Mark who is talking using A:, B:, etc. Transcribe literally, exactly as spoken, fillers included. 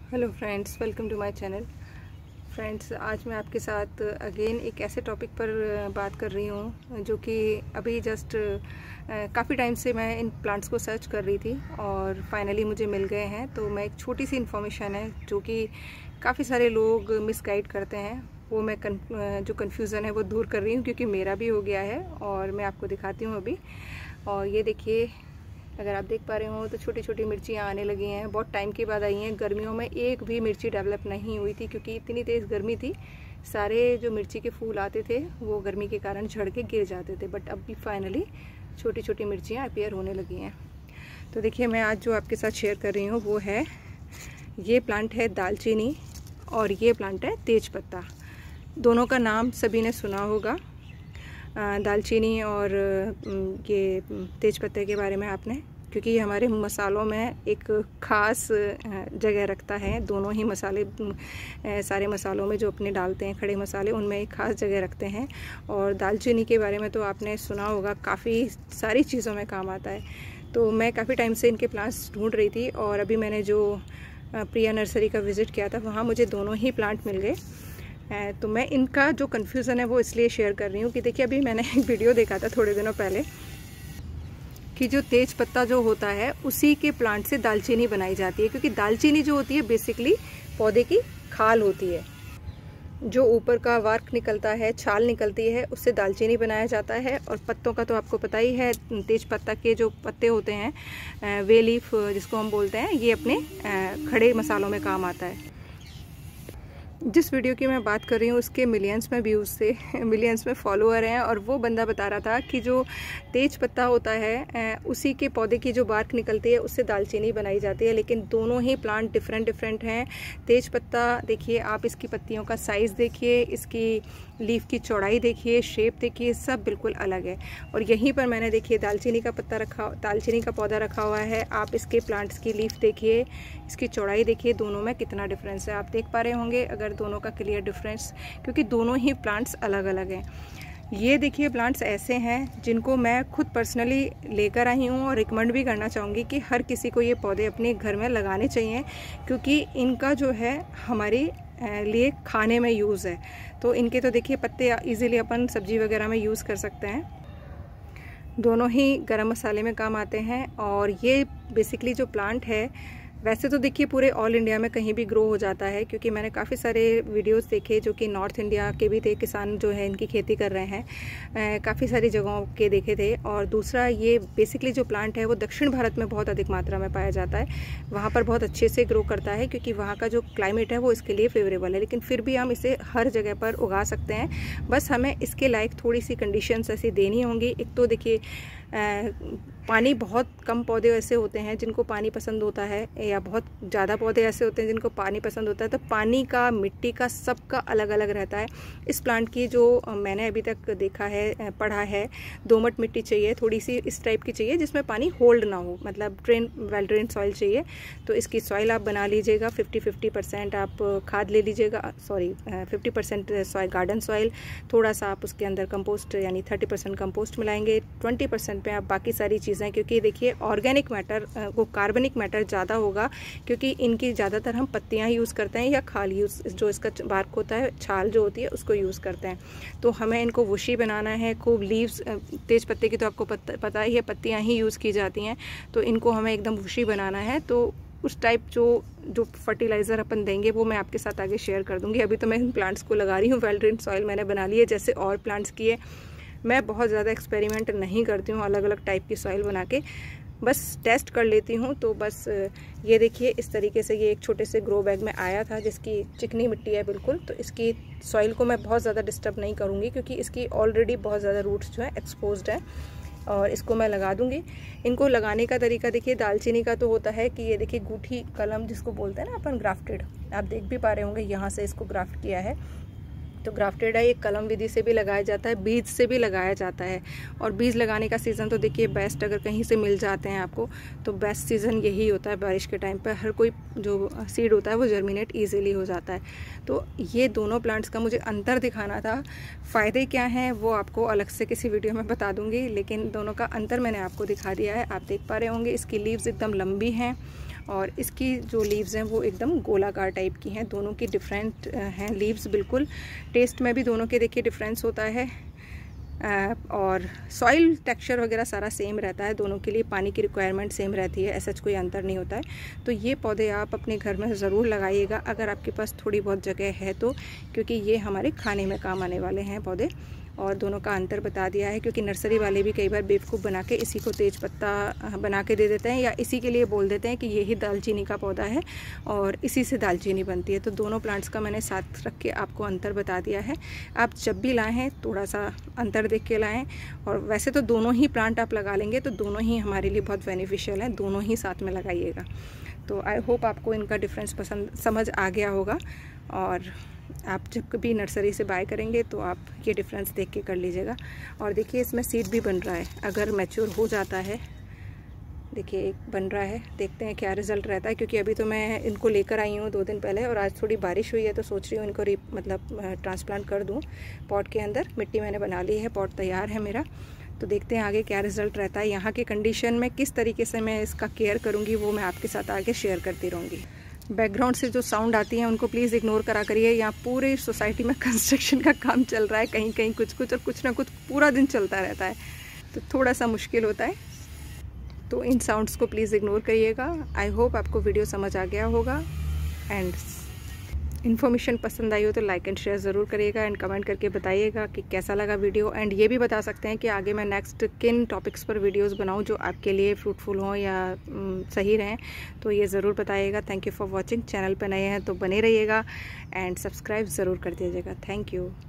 A: Hello friends, welcome to my channel. Friends, आज मैं आपके साथ अगेन एक ऐसे टॉपिक पर बात कर रही हूँ जो कि अभी जस्ट काफ़ी टाइम से मैं इन प्लांट्स को सर्च कर रही थी और फाइनली मुझे मिल गए हैं। तो मैं एक छोटी सी इन्फॉर्मेशन है जो कि काफ़ी सारे लोग मिसगाइड करते हैं, वो मैं कन, जो कन्फ्यूज़न है वो दूर कर रही हूँ क्योंकि मेरा भी हो गया है और मैं आपको दिखाती हूँ अभी। और ये देखिए, अगर आप देख पा रहे हो तो छोटी छोटी मिर्चियाँ आने लगी हैं, बहुत टाइम के बाद आई हैं। गर्मियों में एक भी मिर्ची डेवलप नहीं हुई थी क्योंकि इतनी तेज़ गर्मी थी। सारे जो मिर्ची के फूल आते थे वो गर्मी के कारण झड़ के गिर जाते थे, बट अब भी फाइनली छोटी छोटी मिर्चियाँ अपीयर होने लगी हैं। तो देखिए, मैं आज जो आपके साथ शेयर कर रही हूँ वो है, ये प्लांट है दालचीनी और ये प्लांट है तेज़पत्ता। दोनों का नाम सभी ने सुना होगा, दालचीनी और ये तेज़पत्ते के बारे में आपने, क्योंकि ये हमारे मसालों में एक ख़ास जगह रखता है। दोनों ही मसाले, सारे मसालों में जो अपने डालते हैं खड़े मसाले, उनमें एक ख़ास जगह रखते हैं। और दालचीनी के बारे में तो आपने सुना होगा, काफ़ी सारी चीज़ों में काम आता है। तो मैं काफ़ी टाइम से इनके प्लांट्स ढूंढ रही थी और अभी मैंने जो प्रिया नर्सरी का विज़िट किया था वहाँ मुझे दोनों ही प्लांट मिल गए। तो मैं इनका जो कन्फ्यूज़न है वो इसलिए शेयर कर रही हूँ कि देखिए, अभी मैंने एक वीडियो देखा था थोड़े दिनों पहले कि जो तेज पत्ता जो होता है उसी के प्लांट से दालचीनी बनाई जाती है, क्योंकि दालचीनी जो होती है बेसिकली पौधे की खाल होती है। जो ऊपर का वार्क निकलता है, छाल निकलती है, उससे दालचीनी बनाया जाता है। और पत्तों का तो आपको पता ही है, तेज पत्ता के जो पत्ते होते हैं, वे लीफ जिसको हम बोलते हैं, ये अपने खड़े मसालों में काम आता है। जिस वीडियो की मैं बात कर रही हूँ उसके मिलियंस में व्यूज़ से मिलियंस में फॉलोअर हैं, और वो बंदा बता रहा था कि जो तेज पत्ता होता है उसी के पौधे की जो बार्क निकलती है उससे दालचीनी बनाई जाती है। लेकिन दोनों ही प्लांट डिफरेंट डिफरेंट हैं। तेज पत्ता देखिए आप, इसकी पत्तियों का साइज़ देखिए, इसकी लीफ की चौड़ाई देखिए, शेप देखिए, सब बिल्कुल अलग है। और यहीं पर मैंने देखिए दालचीनी का पत्ता रखा, दालचीनी का पौधा रखा हुआ है। आप इसके प्लांट्स की लीफ देखिए, इसकी चौड़ाई देखिए, दोनों में कितना डिफरेंस है। आप देख पा रहे होंगे अगर दोनों का क्लियर डिफरेंस, क्योंकि दोनों ही प्लांट्स अलग अलग हैं। ये देखिए, प्लांट्स ऐसे हैं जिनको मैं खुद पर्सनली लेकर आई हूँ और रिकमेंड भी करना चाहूँगी कि हर किसी को ये पौधे अपने घर में लगाने चाहिए, क्योंकि इनका जो है हमारे लिए खाने में यूज़ है। तो इनके तो देखिए पत्ते इजीली अपन सब्जी वगैरह में यूज़ कर सकते हैं। दोनों ही गरम मसाले में काम आते हैं। और ये बेसिकली जो प्लांट है, वैसे तो देखिए पूरे ऑल इंडिया में कहीं भी ग्रो हो जाता है, क्योंकि मैंने काफ़ी सारे वीडियोस देखे जो कि नॉर्थ इंडिया के भी थे, किसान जो है इनकी खेती कर रहे हैं, काफ़ी सारी जगहों के देखे थे। और दूसरा, ये बेसिकली जो प्लांट है वो दक्षिण भारत में बहुत अधिक मात्रा में पाया जाता है, वहाँ पर बहुत अच्छे से ग्रो करता है क्योंकि वहाँ का जो क्लाइमेट है वो इसके लिए फेवरेबल है। लेकिन फिर भी हम इसे हर जगह पर उगा सकते हैं, बस हमें इसके लायक थोड़ी सी कंडीशंस ऐसी देनी होंगी। एक तो देखिए, पानी, बहुत कम पौधे ऐसे होते हैं जिनको पानी पसंद होता है, या बहुत ज़्यादा पौधे ऐसे होते हैं जिनको पानी पसंद होता है। तो पानी का, मिट्टी का, सबका अलग अलग रहता है। इस प्लांट की जो मैंने अभी तक देखा है, पढ़ा है, दोमट मिट्टी चाहिए, थोड़ी सी इस टाइप की चाहिए जिसमें पानी होल्ड ना हो, मतलब ड्रेन, वेल ड्रेन सॉइल चाहिए। तो इसकी सॉइल आप बना लीजिएगा, फिफ्टी फिफ्टी परसेंट आप खाद ले लीजिएगा, sorry fifty percent soil garden soil, थोड़ा सा आप उसके अंदर कंपोस्ट यानी थर्टी परसेंट कंपोस्ट मिलाएंगे, ट्वेंटी परसेंट पे आप बाकी सारी चीज़ें, क्योंकि देखिए ऑर्गेनिक मैटर को कार्बनिक मैटर ज़्यादा होगा, क्योंकि इनकी ज़्यादातर हम पत्तियां यूज़ करते हैं या खाल यूज़, जो इसका बार्क होता है, छाल जो होती है, उसको यूज़ करते हैं। तो हमें इनको वुशी बनाना है खूब। लीव्स, तेज पत्ते की तो आपको पता, पता ही है, पत्तियां ही यूज़ की जाती हैं, तो इनको हमें एकदम वुशी बनाना है। तो उस टाइप जो जो फर्टिलाइज़र अपन देंगे वो मैं आपके साथ आगे शेयर कर दूँगी। अभी तो मैं इन प्लांट्स को लगा रही हूँ, वेल ड्रेन सॉइल मैंने बना ली है जैसे और प्लांट्स की है। मैं बहुत ज़्यादा एक्सपेरिमेंट नहीं करती हूँ, अलग अलग टाइप की सॉइल बना के बस टेस्ट कर लेती हूँ। तो बस ये देखिए, इस तरीके से ये एक छोटे से ग्रो बैग में आया था जिसकी चिकनी मिट्टी है बिल्कुल। तो इसकी सॉइल को मैं बहुत ज़्यादा डिस्टर्ब नहीं करूँगी क्योंकि इसकी ऑलरेडी बहुत ज़्यादा रूट्स जो है एक्सपोज्ड है, और इसको मैं लगा दूँगी। इनको लगाने का तरीका देखिए, दालचीनी का तो होता है कि ये देखिए गूठी कलम जिसको बोलते हैं ना अपन, ग्राफ्टेड, आप देख भी पा रहे होंगे, यहाँ से इसको ग्राफ्ट किया है। तो ग्राफ्टेड है, ये कलम विधि से भी लगाया जाता है, बीज से भी लगाया जाता है। और बीज लगाने का सीज़न तो देखिए बेस्ट, अगर कहीं से मिल जाते हैं आपको तो बेस्ट सीज़न यही होता है, बारिश के टाइम पर हर कोई जो सीड होता है वो जर्मिनेट ईजिली हो जाता है। तो ये दोनों प्लांट्स का मुझे अंतर दिखाना था। फ़ायदे क्या हैं वो आपको अलग से किसी वीडियो में बता दूँगी, लेकिन दोनों का अंतर मैंने आपको दिखा दिया है। आप देख पा रहे होंगे इसकी लीव्स एकदम लंबी हैं और इसकी जो लीव्स हैं वो एकदम गोलाकार टाइप की हैं। दोनों की डिफरेंट हैं लीव्स बिल्कुल। टेस्ट में भी दोनों के देखिए डिफरेंस होता है, और सॉइल टेक्सचर वगैरह सारा सेम रहता है दोनों के लिए। पानी की रिक्वायरमेंट सेम रहती है, ऐसा कोई अंतर नहीं होता है। तो ये पौधे आप अपने घर में ज़रूर लगाइएगा अगर आपके पास थोड़ी बहुत जगह है तो, क्योंकि ये हमारे खाने में काम आने वाले हैं पौधे। और दोनों का अंतर बता दिया है, क्योंकि नर्सरी वाले भी कई बार बेवकूफ़ बना के इसी को तेज पत्ता बना के दे देते हैं, या इसी के लिए बोल देते हैं कि यही दालचीनी का पौधा है और इसी से दालचीनी बनती है। तो दोनों प्लांट्स का मैंने साथ रख के आपको अंतर बता दिया है। आप जब भी लाएँ हैं थोड़ा सा अंतर देख के लाएँ। और वैसे तो दोनों ही प्लांट आप लगा लेंगे तो दोनों ही हमारे लिए बहुत बेनिफिशियल हैं, दोनों ही साथ में लगाइएगा। तो आई होप आपको इनका डिफरेंस पसंद समझ आ गया होगा, और आप जब कभी नर्सरी से बाय करेंगे तो आप ये डिफरेंस देख के कर लीजिएगा। और देखिए इसमें सीड भी बन रहा है, अगर मैच्योर हो जाता है। देखिए एक बन रहा है, देखते हैं क्या रिज़ल्ट रहता है। क्योंकि अभी तो मैं इनको लेकर आई हूँ दो दिन पहले, और आज थोड़ी बारिश हुई है तो सोच रही हूँ इनको री मतलब ट्रांसप्लांट कर दूँ पॉट के अंदर। मिट्टी मैंने बना ली है, पॉट तैयार है मेरा। तो देखते हैं आगे क्या रिज़ल्ट रहता है। यहाँ के कंडीशन में किस तरीके से मैं इसका केयर करूँगी वो मैं आपके साथ आगे शेयर करती रहूँगी। बैकग्राउंड से जो साउंड आती हैं उनको प्लीज़ इग्नोर करा करिए। यहाँ पूरे सोसाइटी में कंस्ट्रक्शन का काम चल रहा है, कहीं कहीं कुछ कुछ और कुछ ना कुछ पूरा दिन चलता रहता है, तो थोड़ा सा मुश्किल होता है। तो इन साउंड्स को प्लीज़ इग्नोर करिएगा। आई होप आपको वीडियो समझ आ गया होगा, एंड इन्फॉर्मेशन पसंद आई हो तो लाइक एंड शेयर ज़रूर करिएगा, एंड कमेंट करके बताइएगा कि कैसा लगा वीडियो। एंड ये भी बता सकते हैं कि आगे मैं नेक्स्ट किन टॉपिक्स पर वीडियोस बनाऊं जो आपके लिए फ्रूटफुल हों या सही रहें, तो ये ज़रूर बताइएगा। Thank you for watching. Channel पर नए हैं तो बने रहिएगा, एंड सब्सक्राइब ज़रूर कर दीजिएगा। Thank you.